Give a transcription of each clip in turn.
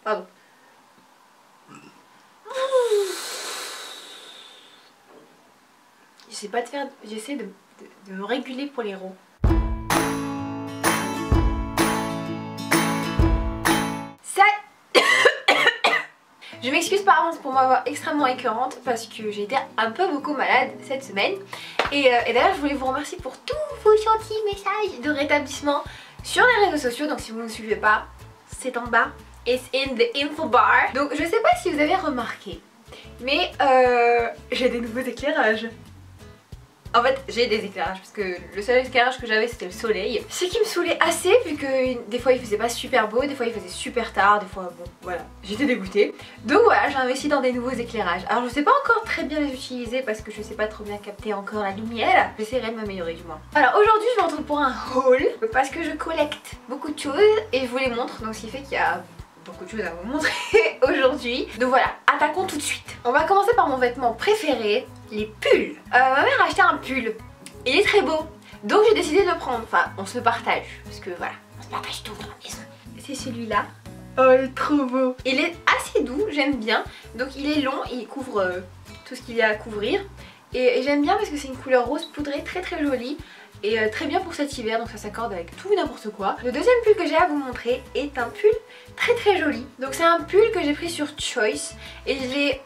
Pardon. J'essaie pas de faire... J'essaie de me réguler pour les ronds. Ça... Je m'excuse par avance pour m'avoir extrêmement écœurante parce que j'ai été un peu beaucoup malade cette semaine. Et d'ailleurs je voulais vous remercier pour tous vos gentils messages de rétablissement sur les réseaux sociaux. Donc si vous ne me suivez pas, c'est en bas. It's in the info bar. Donc je sais pas si vous avez remarqué, mais j'ai des nouveaux éclairages. En fait j'ai des éclairages parce que le seul éclairage que j'avais c'était le soleil. Ce qui me saoulait assez vu que des fois il faisait pas super beau, des fois il faisait super tard, des fois bon voilà, j'étais dégoûtée. Donc voilà, j'ai investi dans des nouveaux éclairages. Alors je sais pas encore très bien les utiliser parce que je sais pas trop bien capter encore la lumière. J'essaierai de m'améliorer du moins. Alors aujourd'hui je me retrouve pour un haul parce que je collecte beaucoup de choses et je vous les montre. Donc ce qui fait qu'il y a beaucoup de choses à vous montrer aujourd'hui. Donc voilà, attaquons tout de suite. On va commencer par mon vêtement préféré, les pulls. Ma mère a acheté un pull, il est très beau, donc j'ai décidé de le prendre. Enfin, on se partage, parce que voilà, on se partage tout dans la maison. C'est celui-là. Oh, il est trop beau. Il est assez doux, j'aime bien. Donc il est long, il couvre tout ce qu'il y a à couvrir. Et j'aime bien parce que c'est une couleur rose poudrée très très jolie. Et très bien pour cet hiver, donc ça s'accorde avec tout et n'importe quoi. Le deuxième pull que j'ai à vous montrer est un pull très très joli. Donc c'est un pull que j'ai pris sur Choice et je l'ai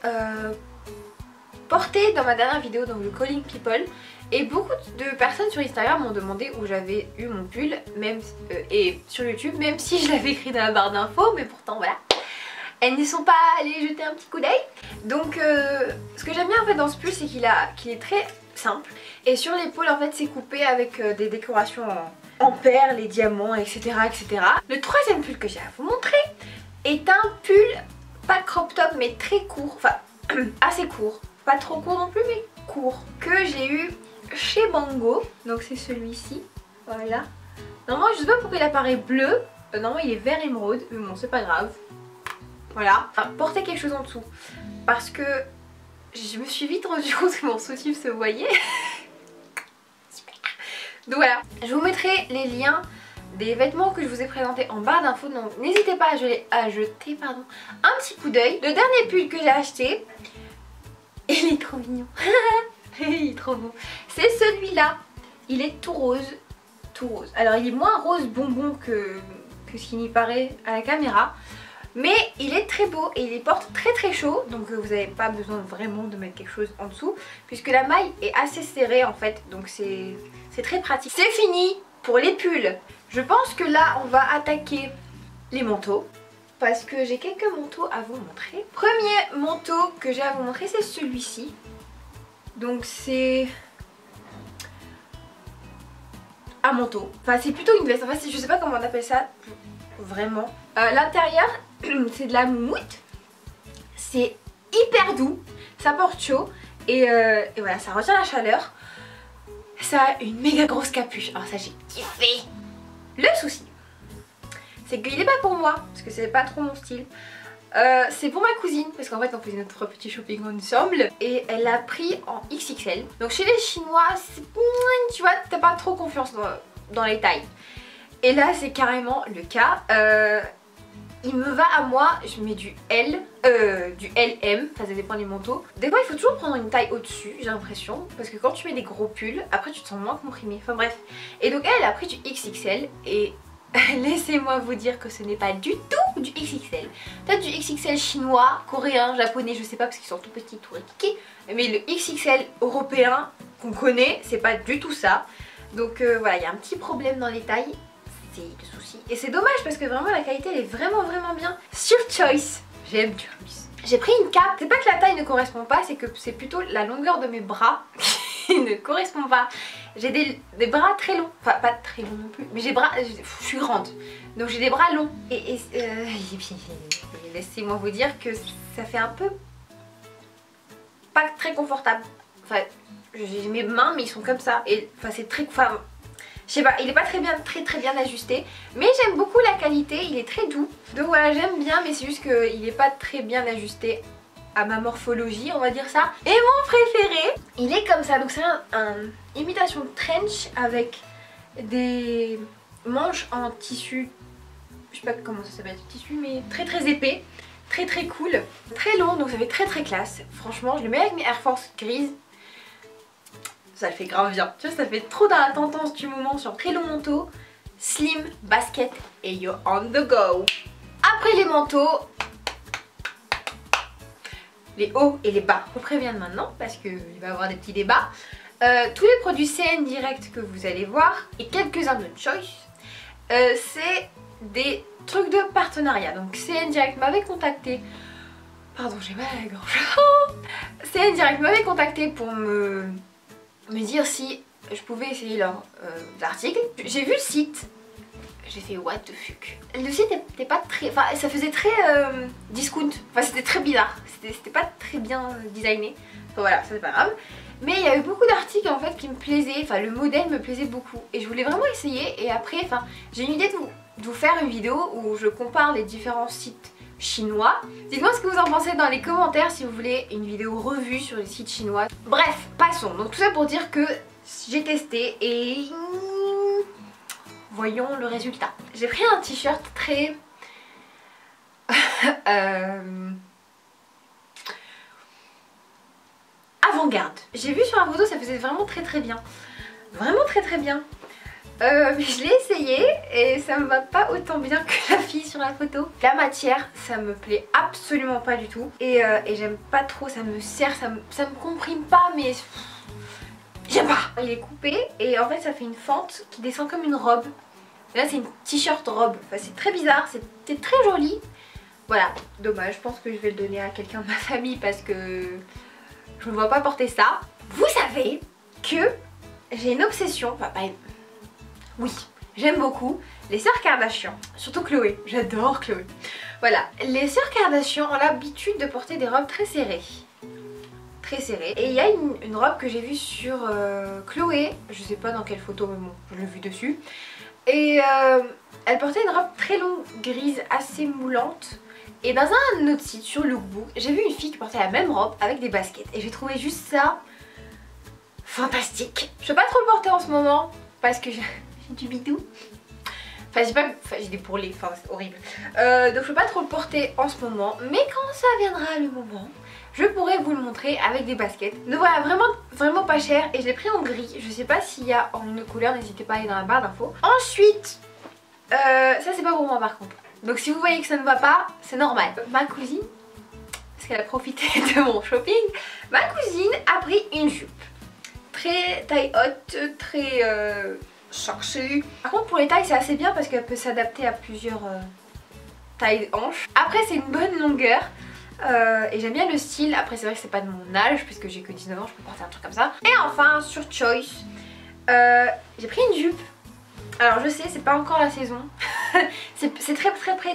porté dans ma dernière vidéo, donc le Calling People. Et beaucoup de personnes sur Instagram m'ont demandé où j'avais eu mon pull, même et sur YouTube, même si je l'avais écrit dans la barre d'infos, mais pourtant voilà. Elles n'y sont pas allées jeter un petit coup d'œil. Donc ce que j'aime bien en fait dans ce pull, c'est qu'il est très simple. Et sur l'épaule en fait c'est coupé avec des décorations en perles, les diamants, etc., etc. Le troisième pull que j'ai à vous montrer est un pull pas crop top mais très court, enfin assez court, pas trop court non plus mais court, que j'ai eu chez Mango. Donc c'est celui-ci, voilà. Normalement je sais pas pourquoi il apparaît bleu, normalement il est vert émeraude, mais bon c'est pas grave. Voilà, enfin porter quelque chose en dessous parce que je me suis vite rendu compte que mon soutif se voyait. Donc voilà, je vous mettrai les liens des vêtements que je vous ai présentés en barre d'infos, donc n'hésitez pas à jeter un petit coup d'œil. Le dernier pull que j'ai acheté, il est trop mignon. Il est trop beau. C'est celui-là, il est tout rose, tout rose. Alors il est moins rose bonbon que ce qui n'y paraît à la caméra. Mais il est très beau et il porte très très chaud, donc vous n'avez pas besoin vraiment de mettre quelque chose en dessous puisque la maille est assez serrée en fait, donc c'est très pratique. C'est fini pour les pulls. Je pense que là on va attaquer les manteaux parce que j'ai quelques manteaux à vous montrer. Premier manteau que j'ai à vous montrer c'est celui-ci. Donc c'est un manteau, enfin c'est plutôt une veste, enfin je sais pas comment on appelle ça vraiment. L'intérieur c'est de la moumoute, c'est hyper doux, ça porte chaud et voilà, ça retient la chaleur. Ça a une méga grosse capuche, alors ça j'ai kiffé. Le souci c'est qu'il est pas pour moi parce que c'est pas trop mon style. C'est pour ma cousine parce qu'en fait on faisait notre petit shopping ensemble et elle l'a pris en XXL. Donc chez les Chinois tu vois t'as pas trop confiance dans les tailles. Et là c'est carrément le cas. Il me va à moi, je mets du L, du LM, enfin ça dépend des manteaux. Des fois il faut toujours prendre une taille au-dessus, j'ai l'impression, parce que quand tu mets des gros pulls, après tu te sens moins comprimé, enfin bref. Et donc elle a pris du XXL et laissez-moi vous dire que ce n'est pas du tout du XXL. Peut-être du XXL chinois, coréen, japonais, je sais pas parce qu'ils sont tout petits, tout riqués. Mais le XXL européen qu'on connaît, c'est pas du tout ça. Donc voilà, il y a un petit problème dans les tailles. C'est le souci. Et c'est dommage parce que vraiment la qualité elle est vraiment bien sur Choice. J'aime Choice. J'ai pris une cape. C'est pas que la taille ne correspond pas, c'est que c'est plutôt la longueur de mes bras qui ne correspond pas. J'ai des bras très longs. Enfin pas très longs non plus. Mais j'ai bras. Je suis grande. Donc j'ai des bras longs. Et laissez-moi vous dire que ça fait un peu pas très confortable. Enfin j'ai mes mains mais ils sont comme ça. Et enfin c'est très. Enfin, je sais pas, il est pas très bien ajusté. Mais j'aime beaucoup la qualité, il est très doux. Donc voilà, j'aime bien, mais c'est juste qu'il est pas très bien ajusté à ma morphologie, on va dire ça. Et mon préféré, il est comme ça. Donc c'est un imitation trench avec des manches en tissu. Je sais pas comment ça s'appelle, tissu, mais très épais. très très cool, très long, donc ça fait très très classe. Franchement, je le mets avec mes Air Force grises. Ça le fait grave bien. Tu vois, ça fait trop dans la tendance du moment sur très long manteau, slim, basket et you're on the go. Après les manteaux, les hauts et les bas. Je vous préviens maintenant parce qu'il va y avoir des petits débats. Tous les produits CN Direct que vous allez voir et quelques-uns de Choice, c'est des trucs de partenariat. Donc CN Direct m'avait contacté. Pardon, j'ai mal à la gorge. CN Direct m'avait contacté pour me dire si je pouvais essayer leurs articles. J'ai vu le site. J'ai fait what the fuck. Le site n'était pas très... Enfin, ça faisait très discount. Enfin, c'était très bizarre. C'était pas très bien designé. Enfin, voilà, ça c'est pas grave. Mais il y avait beaucoup d'articles en fait qui me plaisaient. Enfin, le modèle me plaisait beaucoup. Et je voulais vraiment essayer. Et après, enfin, j'ai une idée de vous faire une vidéo où je compare les différents sites chinois. Dites-moi ce que vous en pensez dans les commentaires si vous voulez une vidéo revue sur les sites chinois. Bref, passons. Donc tout ça pour dire que j'ai testé et... voyons le résultat. J'ai pris un t-shirt très... avant-garde. J'ai vu sur la photo, ça faisait vraiment très très bien. Vraiment très très bien. Mais je l'ai essayé et ça me va pas autant bien que la fille sur la photo. La matière, ça me plaît absolument pas du tout. Et j'aime pas trop, ça me serre, ça me comprime pas, mais... j'aime pas. Il est coupé et en fait ça fait une fente qui descend comme une robe. Et là c'est une t-shirt robe, enfin, c'est très bizarre, c'était très joli. Voilà, dommage, je pense que je vais le donner à quelqu'un de ma famille parce que je ne vois pas porter ça. Vous savez que j'ai une obsession, enfin pas une... Oui, j'aime beaucoup les sœurs Kardashian, surtout Chloé, j'adore Chloé. Voilà, les sœurs Kardashian ont l'habitude de porter des robes très serrées. Très serrées. Et il y a une robe que j'ai vue sur Chloé, je sais pas dans quelle photo mais bon, je l'ai vue dessus. Et elle portait une robe très longue, grise, assez moulante. Et dans un autre site, sur Lookbook, j'ai vu une fille qui portait la même robe avec des baskets. Et j'ai trouvé juste ça fantastique. Je peux pas trop le porter en ce moment parce que j'ai du bidou. Enfin j'ai des pourlets, enfin c'est horrible. Donc je peux pas trop le porter en ce moment. Mais quand ça viendra le moment, je pourrais vous le montrer avec des baskets. Donc voilà, vraiment pas cher. Et je l'ai pris en gris. Je sais pas s'il y a en une couleur, n'hésitez pas à aller dans la barre d'infos. Ensuite, ça c'est pas pour moi par contre. Donc si vous voyez que ça ne va pas, c'est normal. Ma cousine, parce qu'elle a profité de mon shopping, ma cousine a pris une jupe. Très taille haute, très cherchée. Par contre pour les tailles c'est assez bien parce qu'elle peut s'adapter à plusieurs tailles de hanches. Après c'est une bonne longueur. Et j'aime bien le style. Après c'est vrai que c'est pas de mon âge puisque j'ai que 19 ans, je peux porter un truc comme ça. Et enfin sur Choice, j'ai pris une jupe. Alors je sais c'est pas encore la saison. C'est très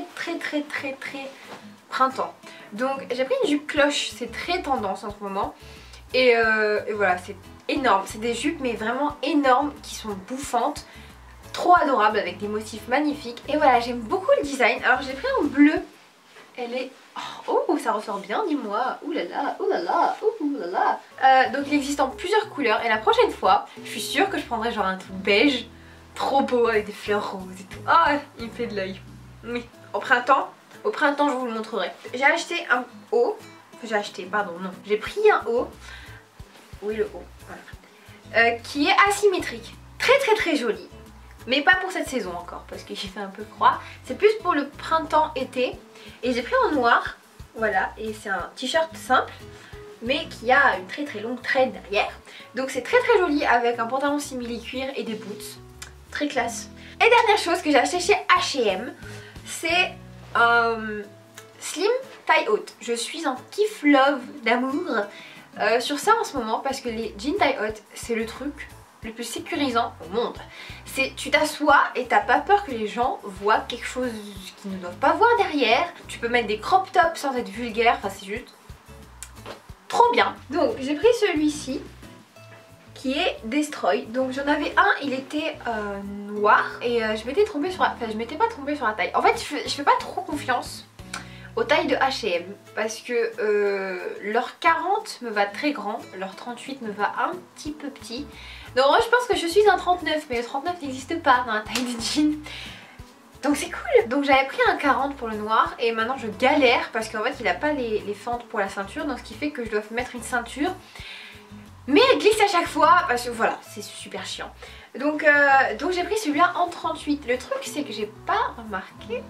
printemps. Donc j'ai pris une jupe cloche, c'est très tendance en ce moment. Et voilà, c'est énorme. C'est des jupes mais vraiment énormes qui sont bouffantes. Trop adorables avec des motifs magnifiques. Et voilà, j'aime beaucoup le design. Alors j'ai pris en bleu. Elle est... Oh, ça ressort bien, dis-moi. Ouh là là, ouh là là, ouh là là. Donc il existe en plusieurs couleurs. Et la prochaine fois, je suis sûre que je prendrai genre un truc beige. Trop beau avec des fleurs roses et tout. Ah, il me fait de l'œil. Oui, au printemps je vous le montrerai. J'ai acheté un haut. J'ai pris un haut. Oui, le haut, voilà. Qui est asymétrique. Très joli. Mais pas pour cette saison encore parce qu'il fait un peu froid. C'est plus pour le printemps-été. Et j'ai pris en noir. Voilà, et c'est un t-shirt simple. Mais qui a une très longue traîne derrière. Donc c'est très joli avec un pantalon simili-cuir et des boots. Très classe. Et dernière chose que j'ai acheté chez H&M, c'est slim taille haute. Je suis en kiff love d'amour sur ça en ce moment parce que les jeans taille haute c'est le truc le plus sécurisant au monde. C'est tu t'assois et t'as pas peur que les gens voient quelque chose qu'ils ne doivent pas voir derrière. Tu peux mettre des crop tops sans être vulgaire, enfin c'est juste trop bien. Donc j'ai pris celui-ci qui est Destroy. Donc j'en avais un, il était noir et je m'étais trompée sur la... Enfin je m'étais pas trompée sur la taille. En fait je fais pas trop confiance aux tailles de H&M parce que leur 40 me va très grand, leur 38 me va un petit peu petit. Donc moi je pense que je suis un 39 mais le 39 n'existe pas dans la taille de jean. Donc c'est cool. Donc j'avais pris un 40 pour le noir et maintenant je galère parce qu'en fait il a pas les fentes pour la ceinture, donc ce qui fait que je dois mettre une ceinture. Mais elle glisse à chaque fois parce que voilà, c'est super chiant. Donc j'ai pris celui-là en 38. Le truc c'est que j'ai pas remarqué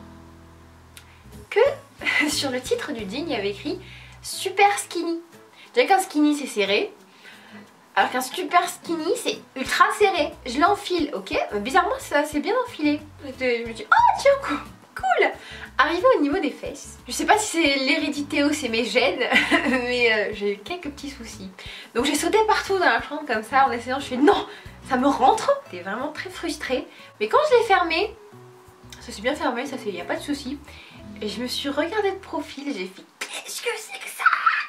que sur le titre du jean il y avait écrit super skinny. Déjà qu'un skinny c'est serré, alors qu'un super skinny c'est ultra serré. Je l'enfile, ok, mais bizarrement ça c'est bien enfilé. Je me dis oh tiens cool. Arrivé au niveau des fesses, je sais pas si c'est l'hérédité ou c'est mes gènes, mais j'ai eu quelques petits soucis. Donc j'ai sauté partout dans la chambre comme ça en essayant, je fais non, ça me rentre. J'étais vraiment très frustrée, mais quand je l'ai fermé, ça s'est bien fermé, ça c'est, y a pas de souci. Et je me suis regardée de profil, j'ai fait qu'est-ce que c'est que ça?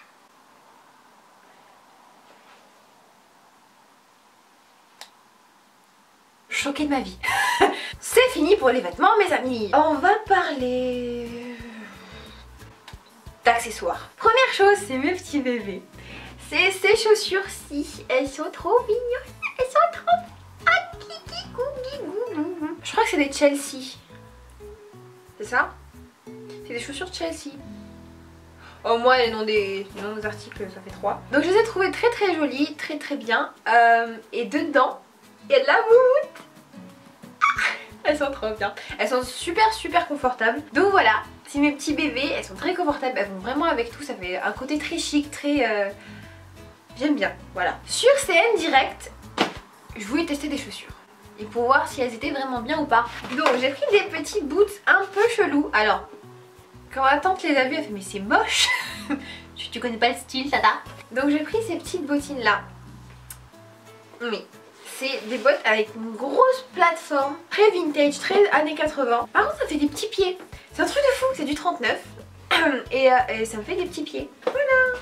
Choquée de ma vie. C'est fini pour les vêtements mes amis. On va parler d'accessoires. Première chose, c'est mes petits bébés. C'est ces chaussures-ci. Elles sont trop mignonnes. Elles sont trop... Ah, kiki, gou. Je crois que c'est des Chelsea. C'est ça? C'est des chaussures Chelsea. Oh moi les noms des articles ça fait 3. Donc je les ai trouvées très très jolies, très bien. Et dedans, il y a de la moumoute. Elles sont trop bien. Elles sont super confortables. Donc voilà, c'est mes petits bébés. Elles sont très confortables. Elles vont vraiment avec tout. Ça fait un côté très chic, très... J'aime bien, voilà. Sur CN Direct, je voulais tester des chaussures. Et pour voir si elles étaient vraiment bien ou pas. Donc j'ai pris des petits boots un peu chelous. Alors, quand ma tante les a vus, elle fait mais c'est moche. Tu connais pas le style, tata. Donc j'ai pris ces petites bottines là. Mais... c'est des bottes avec une grosse plateforme, très vintage, très années 80. Par contre ça fait des petits pieds. C'est un truc de fou, c'est du 39. Et ça me fait des petits pieds. Voilà.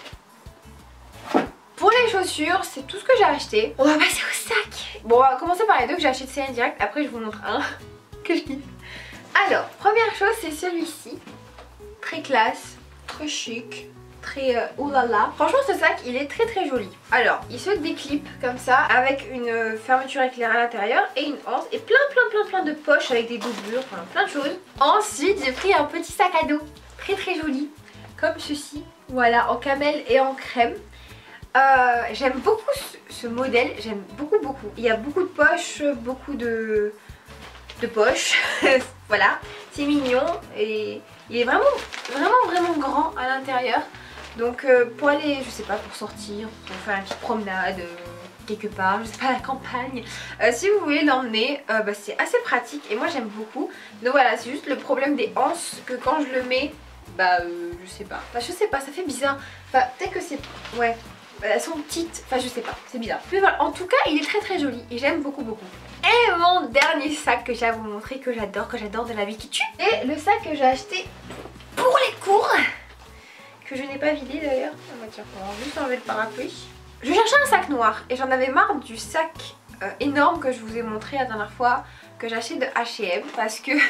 Pour les chaussures, c'est tout ce que j'ai acheté. On va passer au sac. Bon, on va commencer par les deux que j'ai acheté de CN Direct. Après je vous montre un que je kiffe. Alors, première chose c'est celui-ci. Très classe, très chic. Très oulala. Franchement ce sac il est très joli. Alors il se déclipe comme ça avec une fermeture éclair à l'intérieur et une anse et plein de poches avec des doublures, enfin plein de choses. Ensuite j'ai pris un petit sac à dos très joli comme ceci. Voilà, en camel et en crème. J'aime beaucoup ce modèle, j'aime beaucoup. Il y a beaucoup de poches, beaucoup de poches. Voilà, c'est mignon et il est vraiment grand à l'intérieur. Donc pour aller, je sais pas, pour sortir, pour faire une petite promenade quelque part, je sais pas, à la campagne, si vous voulez l'emmener, c'est assez pratique et moi j'aime beaucoup. Donc voilà, c'est juste le problème des anses que quand je le mets, je sais pas, ça fait bizarre. Enfin peut-être que c'est, ouais, elles sont petites, enfin je sais pas, c'est bizarre. Mais voilà, en tout cas il est très joli et j'aime beaucoup. Et mon dernier sac que j'ai à vous montrer, que j'adore de la vie qui tue, et le sac que j'ai acheté pour les cours, que je n'ai pas vidé d'ailleurs. On va juste enlever le parapluie. Je cherchais un sac noir et j'en avais marre du sac énorme que je vous ai montré la dernière fois, que j'ai acheté de H&M parce que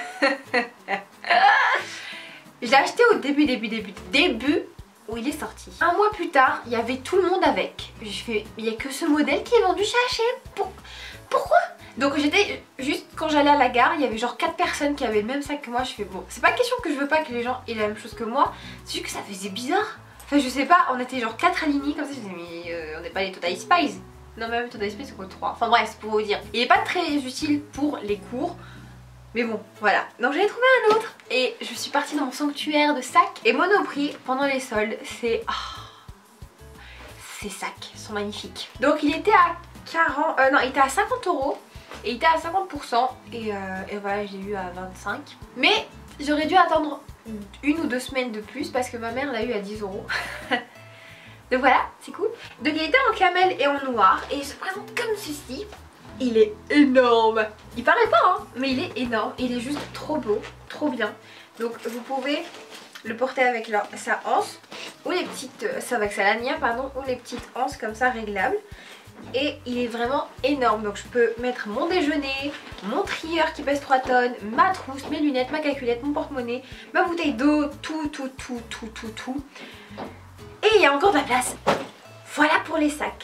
j'ai acheté au début où il est sorti. Un mois plus tard, il y avait tout le monde avec. J'ai fait, il n'y a que ce modèle qui est vendu chez H&M. Pourquoi? Donc j'étais juste, quand j'allais à la gare, il y avait genre 4 personnes qui avaient le même sac que moi. Je fais bon, c'est pas question que je veux pas que les gens aient la même chose que moi, c'est juste que ça faisait bizarre. Enfin je sais pas, on était genre 4 alignés comme ça, je me disais mais on n'est pas les Total Spies. Non mais même Total Spies c'est quoi 3. Enfin bref, c'est pour vous dire. Il est pas très utile pour les cours. Mais bon, voilà. Donc j'en ai trouvé un autre et je suis partie dans mon sanctuaire de sacs. Et Monoprix, pendant les soldes, c'est... ces sacs sont magnifiques. Donc il était à 40... non, il était à 50 € et il était à 50% et voilà, je l'ai eu à 25. Mais j'aurais dû attendre 1 ou 2 semaines de plus parce que ma mère l'a eu à 10 €. Donc voilà, c'est cool. Donc il était en camel et en noir et il se présente comme ceci. Il est énorme. Il paraît pas hein, mais il est énorme. Il est juste trop beau, trop bien. Donc vous pouvez le porter avec sa anse ou les petites, avec sa lanière pardon, ou les petites anses comme ça réglables. Et il est vraiment énorme. Donc je peux mettre mon déjeuner, mon trieur qui pèse 3 tonnes, ma trousse, mes lunettes, ma calculette, mon porte-monnaie, ma bouteille d'eau, tout. Et il y a encore de la place. Voilà pour les sacs.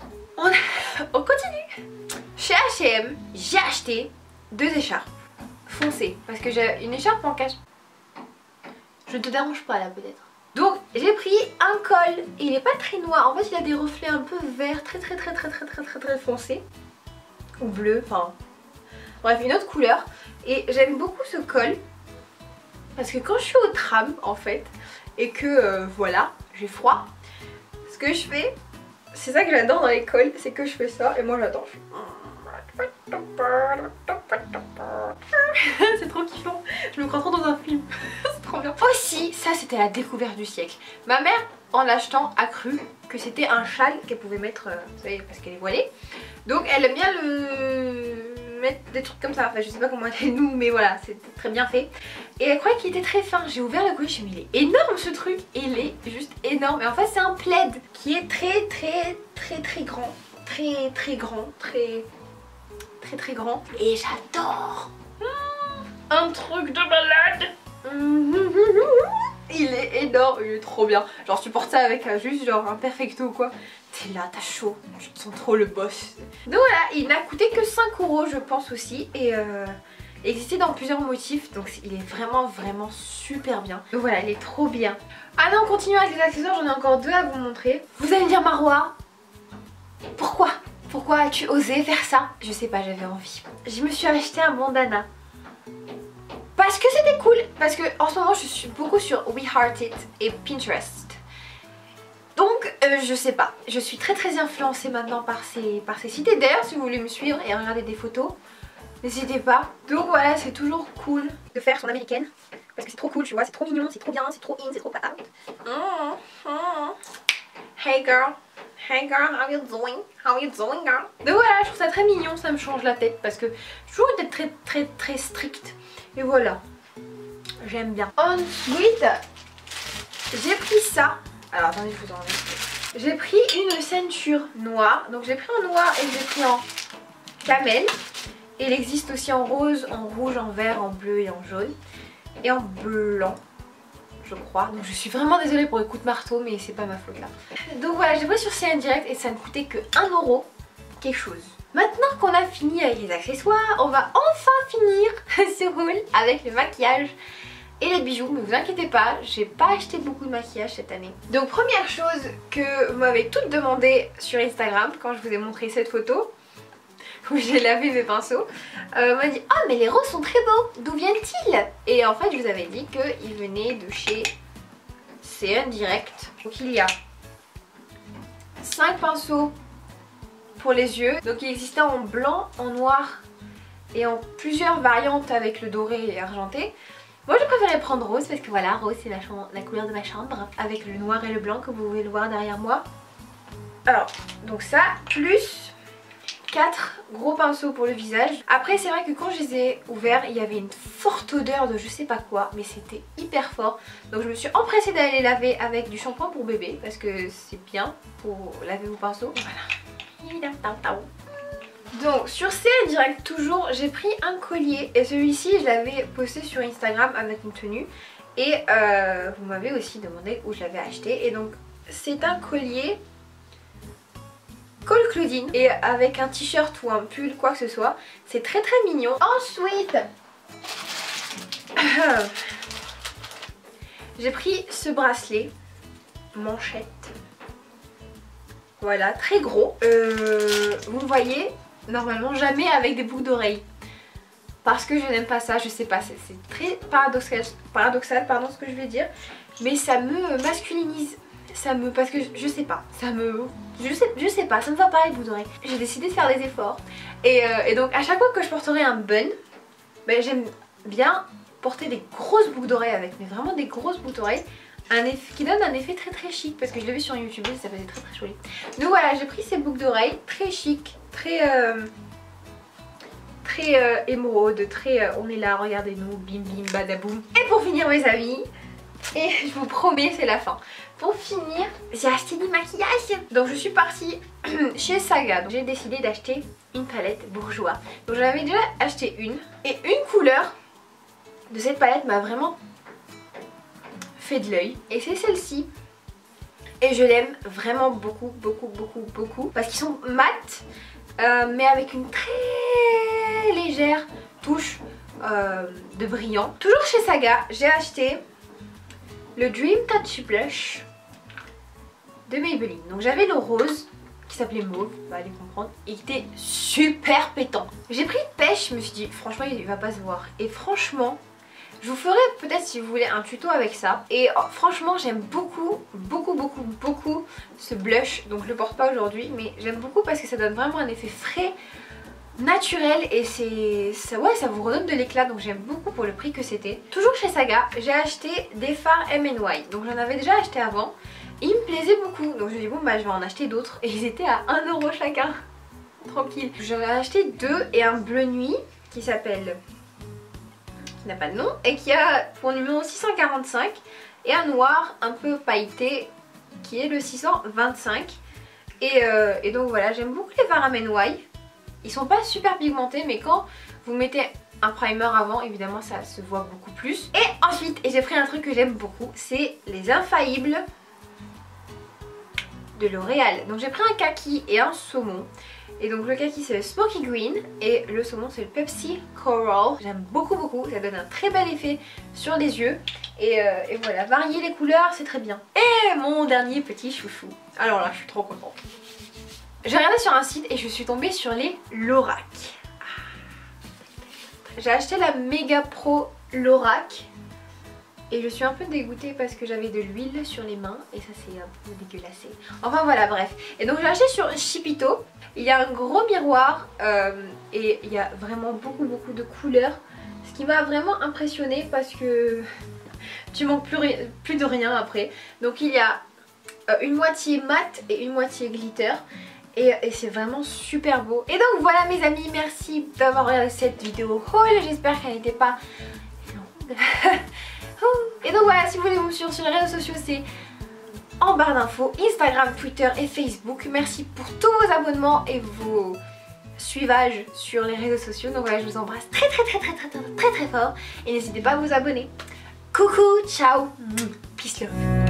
On continue. Chez H&M, j'ai acheté 2 écharpes. foncé. Parce que j'ai une écharpe en cache. Je ne te dérange pas là peut-être. Donc j'ai pris un col, il est pas très noir, en fait il a des reflets un peu verts, très foncés. Ou bleu, enfin bref une autre couleur. Et j'aime beaucoup ce col. Parce que quand je suis au tram en fait, et que voilà, j'ai froid, ce que je fais, c'est ça que j'adore dans les cols, c'est que je fais ça et moi j'adore. C'est trop kiffant, je me crois trop dans un film. C'est trop bien. Aussi, ça c'était la découverte du siècle. Ma mère, en l'achetant, a cru que c'était un châle qu'elle pouvait mettre, vous savez, parce qu'elle est voilée. Donc elle aime bien mettre des trucs comme ça, enfin je sais pas comment elle nous, mais voilà, c'est très bien fait. Et elle croyait qu'il était très fin. J'ai ouvert le colis, je me suis dit, il est énorme ce truc. Et il est juste énorme. Et en fait c'est un plaid qui est très grand. Très grand. Et j'adore. Un truc de malade. Il est énorme, il est trop bien. Genre tu portes ça avec juste genre un perfecto ou quoi. T'es là, t'as chaud, tu te sens trop le boss. Donc voilà, il n'a coûté que 5 € je pense aussi. Et existait dans plusieurs motifs. Donc il est vraiment super bien. Donc voilà, il est trop bien. Ah non, on continue avec les accessoires, j'en ai encore 2 à vous montrer. Vous allez me dire Marwa, pourquoi as-tu osé faire ça? Je sais pas, j'avais envie. Je me suis acheté un bandana. Parce que c'était cool. Parce que en ce moment je suis beaucoup sur We Heart It et Pinterest. Donc je sais pas, je suis très influencée maintenant par ces sites. Et d'ailleurs si vous voulez me suivre et regarder des photos, n'hésitez pas. Donc voilà, c'est toujours cool de faire son américaine. Parce que c'est trop cool, tu vois, c'est trop mignon, c'est trop bien, c'est trop in, c'est trop out. Hey girl, how you doing? How you doing girl? Donc voilà, je trouve ça très mignon, ça me change la tête. Parce que j'ai toujours été très stricte. Et voilà, j'aime bien. Ensuite, j'ai pris ça. Alors attendez, je vous enlève. J'ai pris une ceinture noire. Donc j'ai pris en noir et j'ai pris en camel. Et il existe aussi en rose, en rouge, en vert, en bleu et en jaune. Et en blanc, je crois. Donc je suis vraiment désolée pour les coups de marteau, mais c'est pas ma faute là. Donc voilà, j'ai pris sur CN Direct et ça ne coûtait que 1 € quelque chose. Maintenant qu'on a fini avec les accessoires, on va enfin finir ce haul avec le maquillage et les bijoux. Mais vous inquiétez pas, j'ai pas acheté beaucoup de maquillage cette année. Donc première chose que vous m'avez toutes demandé sur Instagram quand je vous ai montré cette photo où j'ai lavé mes pinceaux, m'a dit ah mais les roses sont très beaux, d'où viennent-ils? Et en fait je vous avais dit qu'ils venaient de chez CN Direct. Donc il y a 5 pinceaux pour les yeux. Donc il existait en blanc, en noir et en plusieurs variantes avec le doré et argenté. Moi je préférais prendre rose parce que voilà, rose c'est la couleur de ma chambre avec le noir et le blanc comme vous pouvez le voir derrière moi. Alors donc ça plus 4 gros pinceaux pour le visage. Après c'est vrai que quand je les ai ouverts il y avait une forte odeur de je sais pas quoi, mais c'était hyper fort. Donc je me suis empressée d'aller les laver avec du shampoing pour bébé parce que c'est bien pour laver vos pinceaux. Voilà. Donc sur CN Direct toujours, j'ai pris un collier et celui-ci je l'avais posté sur Instagram avec une tenue et vous m'avez aussi demandé où je l'avais acheté. Et donc c'est un collier col Claudine et avec un t-shirt ou un pull quoi que ce soit. C'est très mignon. Ensuite j'ai pris ce bracelet manchette. Voilà, très gros. Vous le voyez, normalement jamais avec des boucles d'oreilles. Parce que je n'aime pas ça, je sais pas, c'est très paradoxal, pardon ce que je vais dire. Mais ça me masculinise. Parce que je sais pas, je sais pas, ça me va pas les boucles d'oreilles. J'ai décidé de faire des efforts. Et donc à chaque fois que je porterai un bun, ben, j'aime bien porter des grosses boucles d'oreilles avec, mais vraiment des grosses boucles d'oreilles. Qui donne un effet très chic parce que je l'ai vu sur YouTube et ça faisait très joli. Donc voilà, j'ai pris ces boucles d'oreilles très chic, très émeraude, on est là, regardez-nous, bim bim badaboum. Et pour finir mes amis, et je vous promets c'est la fin, pour finir j'ai acheté du maquillage. Donc je suis partie chez Saga, j'ai décidé d'acheter une palette bourgeois. Donc j'en avais déjà acheté une et une couleur de cette palette m'a vraiment fait de l'œil et c'est celle-ci et je l'aime vraiment beaucoup parce qu'ils sont mat mais avec une très légère touche de brillant. Toujours chez Saga, j'ai acheté le Dream Touch Blush de Maybelline. Donc j'avais le rose qui s'appelait Mauve, bah allez comprendre, et qui était super pétant. J'ai pris pêche, je me suis dit franchement il va pas se voir. Et franchement, je vous ferai peut-être si vous voulez un tuto avec ça. Et oh, franchement j'aime beaucoup ce blush. Donc je le porte pas aujourd'hui, mais j'aime beaucoup parce que ça donne vraiment un effet frais, naturel, et ça vous redonne de l'éclat. Donc j'aime beaucoup pour le prix que c'était. Toujours chez Saga, j'ai acheté des fards M&Y. Donc j'en avais déjà acheté avant. Et ils me plaisaient beaucoup. Donc je me dis bon bah je vais en acheter d'autres. Et ils étaient à 1 € chacun. Tranquille. J'en ai acheté 2 et un bleu nuit qui s'appelle... qui n'a pas de nom. Et qui a pour numéro 645. Et un noir un peu pailleté qui est le 625. Et donc voilà, j'aime beaucoup les fards M&Y. Ils sont pas super pigmentés, mais quand vous mettez un primer avant, évidemment ça se voit beaucoup plus. Et ensuite, et j'ai pris un truc que j'aime beaucoup, c'est les Infaillibles de L'Oréal. Donc j'ai pris un kaki et un saumon. Et donc le kaki c'est le Smoky Green et le saumon c'est le Pepsi Coral. J'aime beaucoup, ça donne un très bel effet sur les yeux. Et voilà, varier les couleurs c'est très bien. Et mon dernier petit chouchou. Alors là je suis trop contente. J'ai regardé sur un site et je suis tombée sur les Lorac. J'ai acheté la Mega Pro Lorac. Et je suis un peu dégoûtée parce que j'avais de l'huile sur les mains et ça c'est un peu dégueulassé. Enfin voilà, bref. Et donc j'ai acheté sur Shipito. Il y a un gros miroir et il y a vraiment beaucoup de couleurs. Ce qui m'a vraiment impressionnée parce que tu manques plus de rien après. Donc il y a une moitié mat et une moitié glitter. Et c'est vraiment super beau. Et donc voilà mes amis, merci d'avoir regardé cette vidéo haul. J'espère qu'elle n'était pas longue. Et donc voilà, si vous voulez me suivre sur les réseaux sociaux, c'est en barre d'infos, Instagram, Twitter et Facebook. Merci pour tous vos abonnements et vos suivages sur les réseaux sociaux. Donc voilà, je vous embrasse très fort. Et n'hésitez pas à vous abonner. Coucou, ciao, peace love.